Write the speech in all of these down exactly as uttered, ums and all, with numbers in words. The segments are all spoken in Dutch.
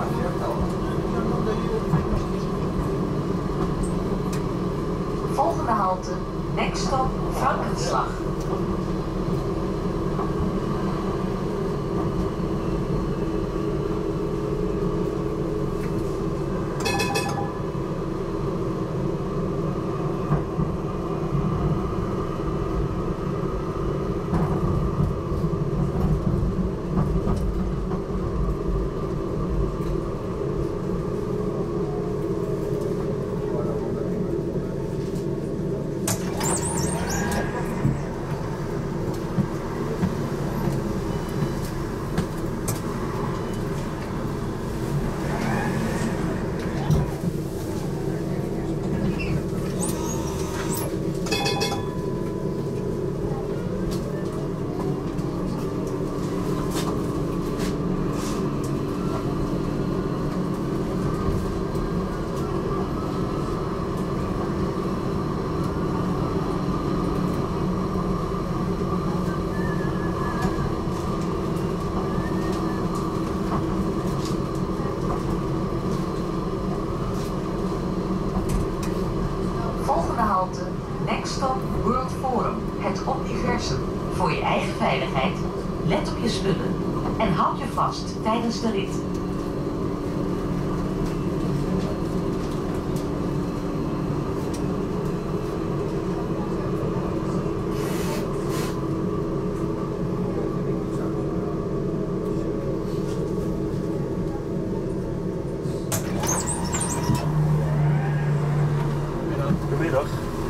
Volgende halte, Nekstop, Frankenslag. Nekstop World Forum, het Omniversum. Voor je eigen veiligheid, let op je spullen en houd je vast tijdens de rit. Goedemiddag.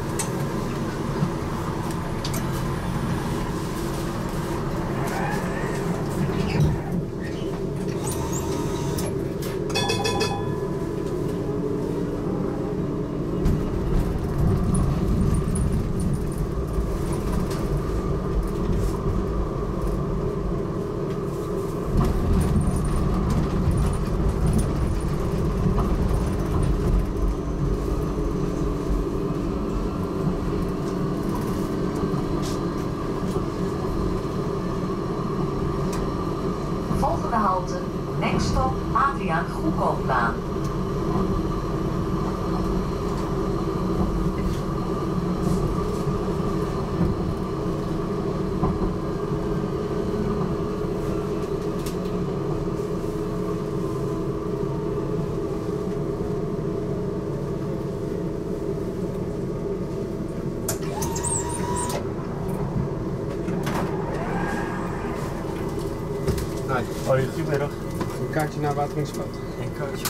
Volgende halte, Nekstop, Adriaan Goedkooplaan. Hoi, goedemiddag. Een kaartje naar Wateringsveld. Een kaartje.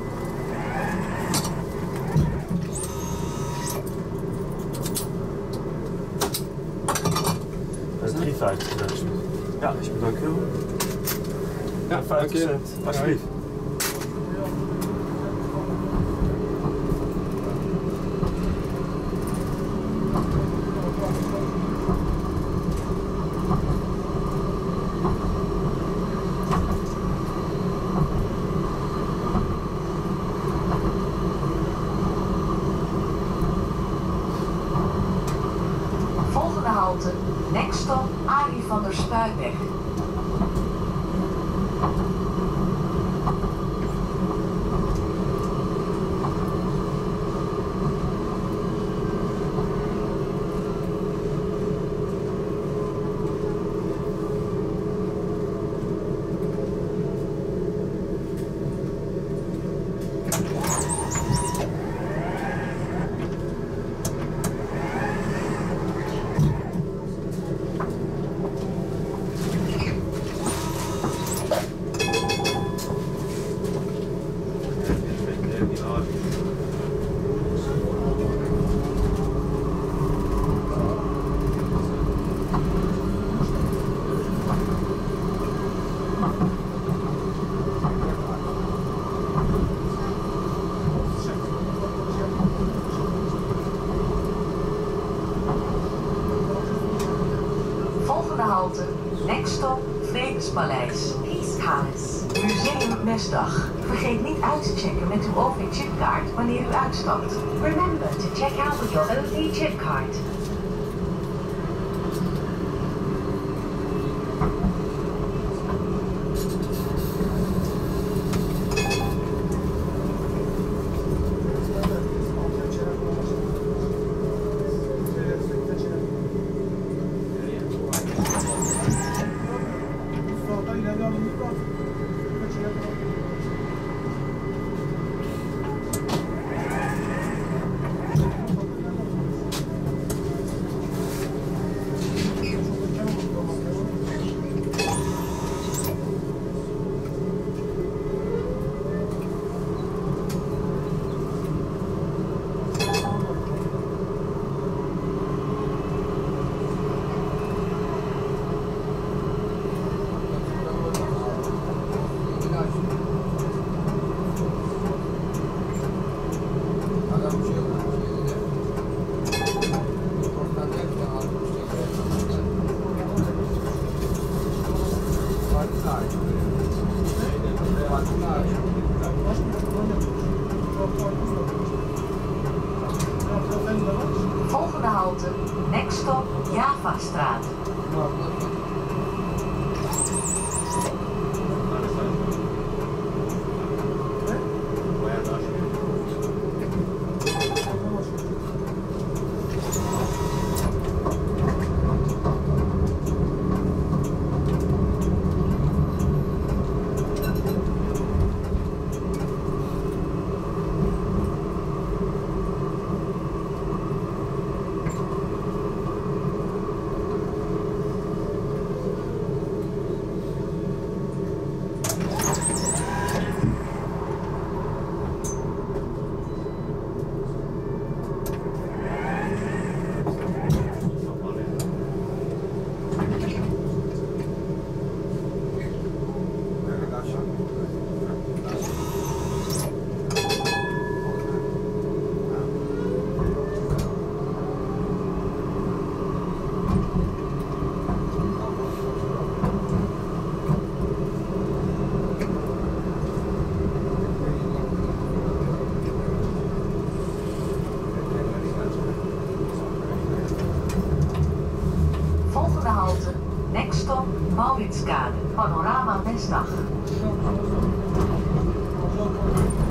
Dat is drieënvijftigduizend. Ja, als je bedankt wil. Ja, vijftig cent, alsjeblieft. Volgende halte, Nekstop, Arie van der Spuiweg. Volgende halte, Nekstop, Vredespaleis. Peace Palace. Museum Mesdag. Vergeet niet uit te checken met uw O V-chipkaart wanneer u uitstapt. Remember to check out with your O V-chipkaart. dan niet wat? Wat je hebt. Volgende halte, next stop, Javastraat. Volgende halte, next stop, Mauritskade, Panorama Westdag. Zo, zo, zo.